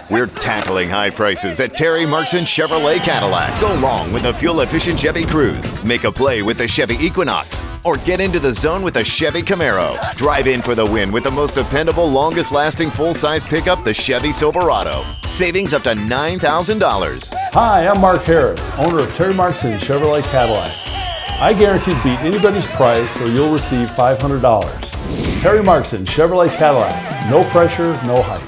We're tackling high prices at Terry Marxen Chevrolet Cadillac. Go long with a fuel-efficient Chevy Cruze. Make a play with the Chevy Equinox. Or get into the zone with a Chevy Camaro. Drive in for the win with the most dependable, longest-lasting full-size pickup, the Chevy Silverado. Savings up to $9,000. Hi, I'm Mark Harris, owner of Terry Marxen Chevrolet Cadillac. I guarantee to beat anybody's price or you'll receive $500. Terry Marxen Chevrolet Cadillac. No pressure, no hype.